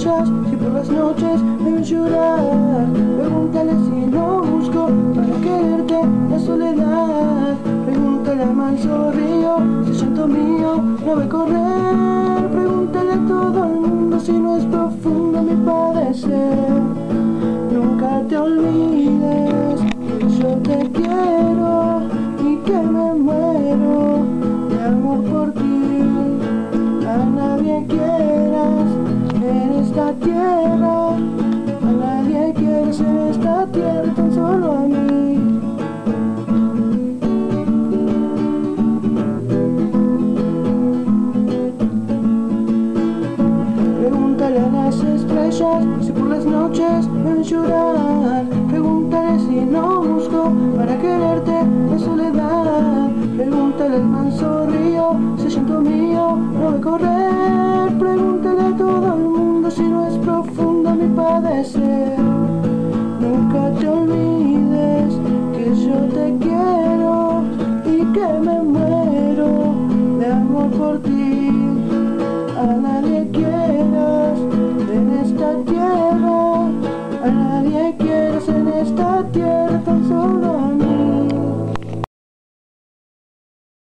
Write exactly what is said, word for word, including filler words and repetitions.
estrellas si por las noches me ven llorar. Pregúntale si no busco para quererte la soledad. Pregúntale al manso río si el llanto mío no ve correr. Pregúntale a todo el mundo si no es profundo mi padecer. Nunca te olvides que yo te quiero y que me muero de amor por ti. A nadie quieras en esta tierra, a nadie quieres en esta tierra, tan solo a mí. Pregúntale a las estrellas si por las noches me ven llorar. Pregúntale si no busco para quererte la soledad. Pregúntale al manso río si el llanto mío no ve correr. Pregúntale a todo el mundo si no es profundo mi padecer.